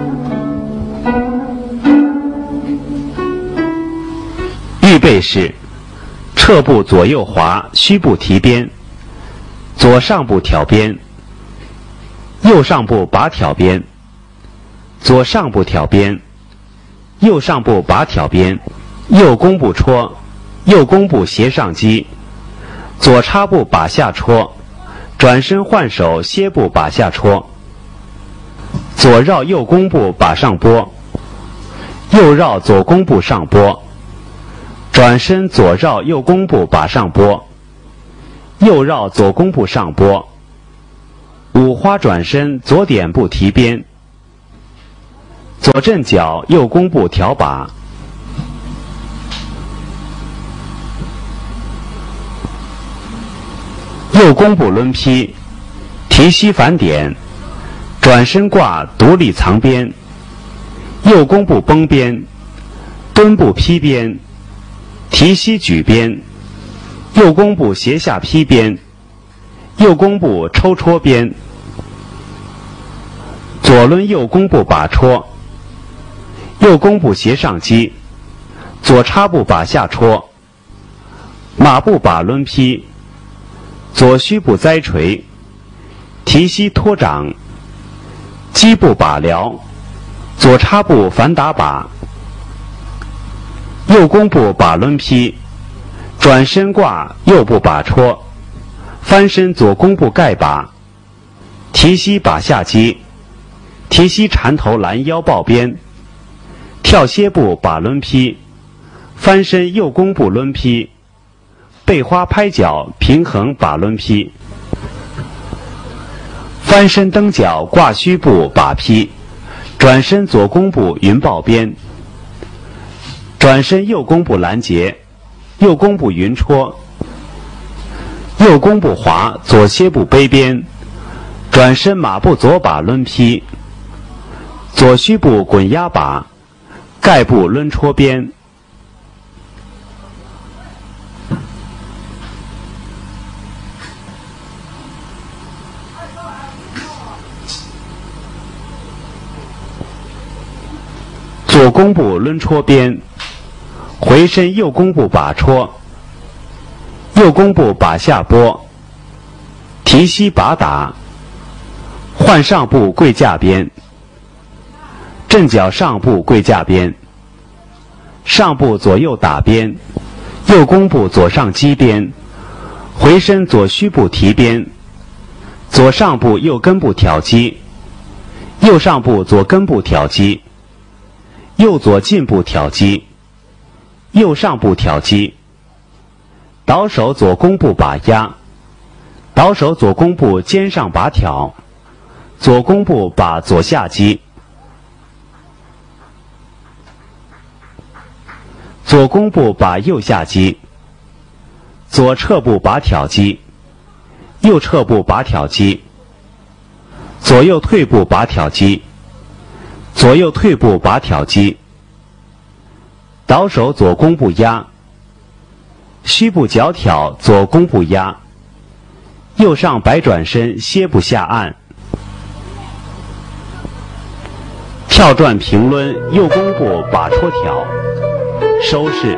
预备式：侧部左右滑，虚部提鞭，左上部挑鞭，右上部拔挑鞭，左上部挑鞭，右上部拔挑鞭，右弓步戳，右弓步斜上击，左插步把下戳，转身换手歇步把下戳，左绕右弓步把上拨，右绕左弓步上拨，转身左绕右弓步把上拨，右绕左弓步上拨，五花转身左点步提鞭，左正脚右弓步挑把，右弓步抡劈，提膝反点，转身挂独立藏鞭，右弓步绷鞭，蹲步劈鞭，提膝举鞭，右弓步斜下劈鞭，右弓步抽戳鞭，左抡右弓步把戳，右弓步斜上击，左插步把下戳，马步把抡劈，左虚步栽锤，提膝托掌，击步把撩，左插步反打把，右弓步把抡劈，转身挂右步把戳，翻身左弓步盖把，提膝把下击，提膝缠头拦腰抱鞭，跳歇步把抡劈，翻身右弓步抡劈，背花拍脚平衡把抡劈，翻身蹬脚挂虚步把劈，转身左弓步云抱鞭，转身右弓步拦截，右弓步云戳，右弓步滑左歇步背鞭，转身马步左把抡劈，左虚步滚压把，盖步抡戳鞭。左弓步抡戳鞭，回身右弓步把戳，右弓步把下拨，提膝把打，换上步跪架鞭，正脚上步跪架鞭，上步左右打鞭，右弓步左上击鞭，回身左虚步提鞭，左上步右根部挑击，右上步左根部挑击，右左进步挑击，右上步挑击，倒手左弓步把压，倒手左弓步肩上把挑，左弓步把左下击，左弓步把右下击，左侧步把挑击，右侧步把挑击，左右退步把挑击，左右退步把挑击，倒手左弓步压，虚步脚挑左弓步压，右上摆转身歇步下按，跳转平抡右弓步把戳挑，收势。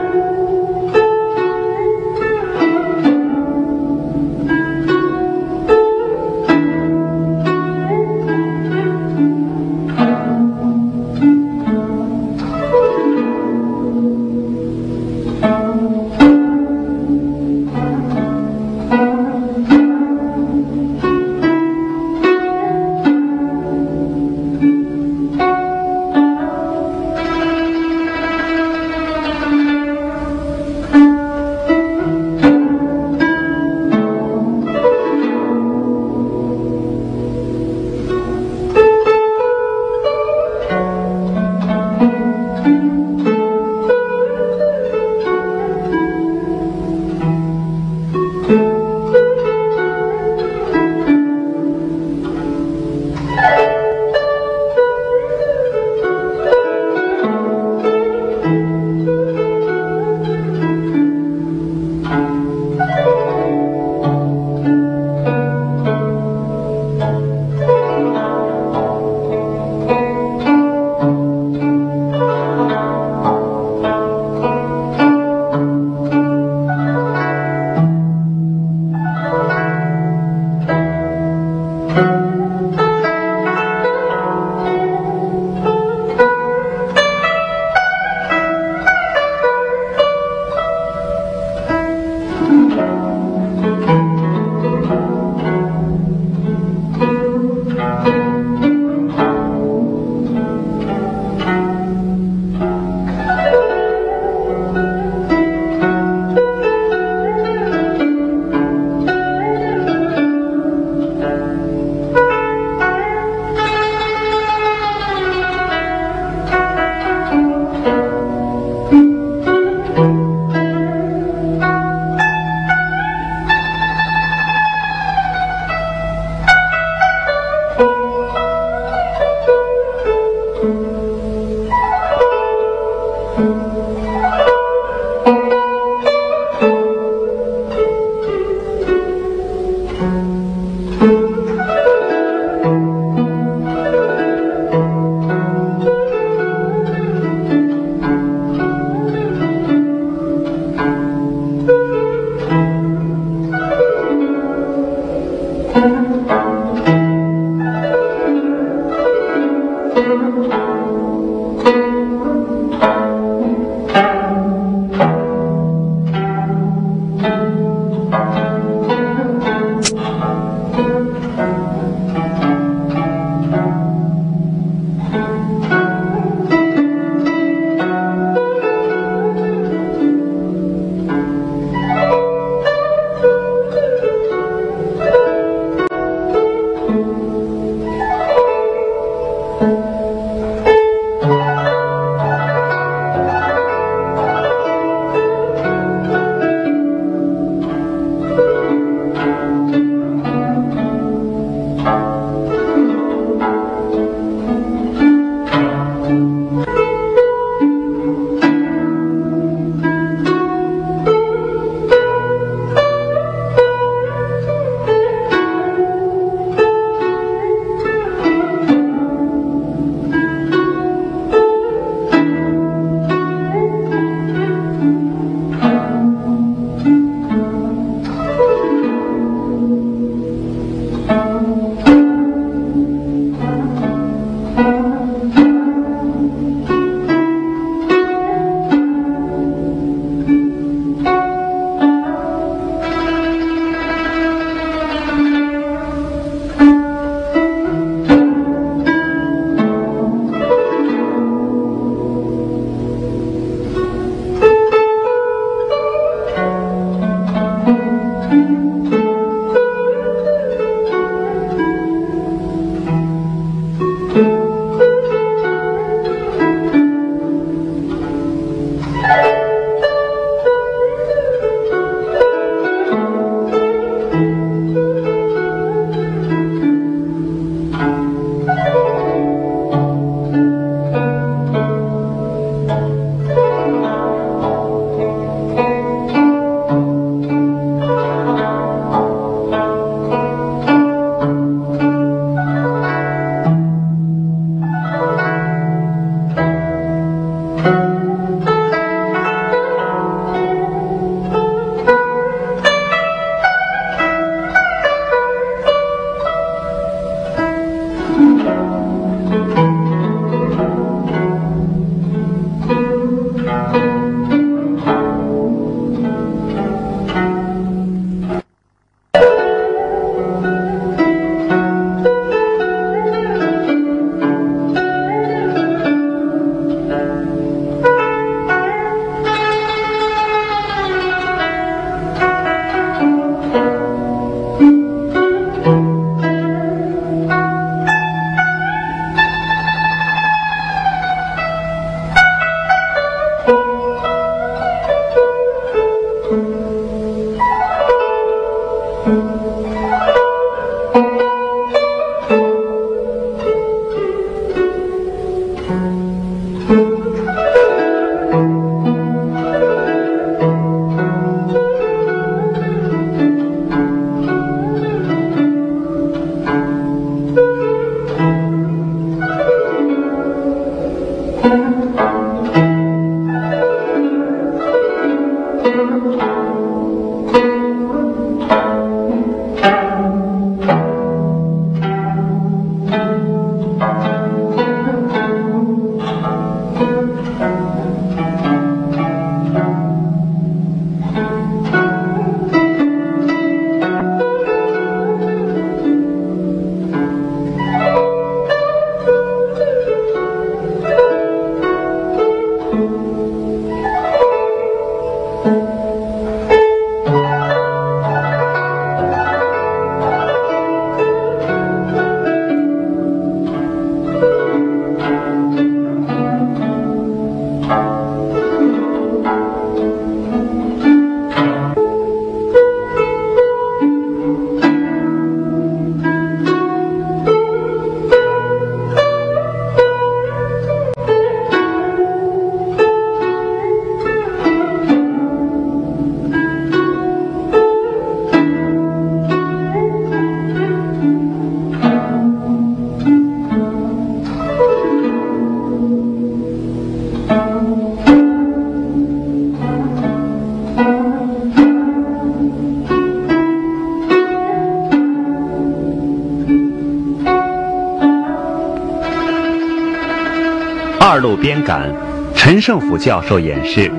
二路编杆，陈胜甫教授演示。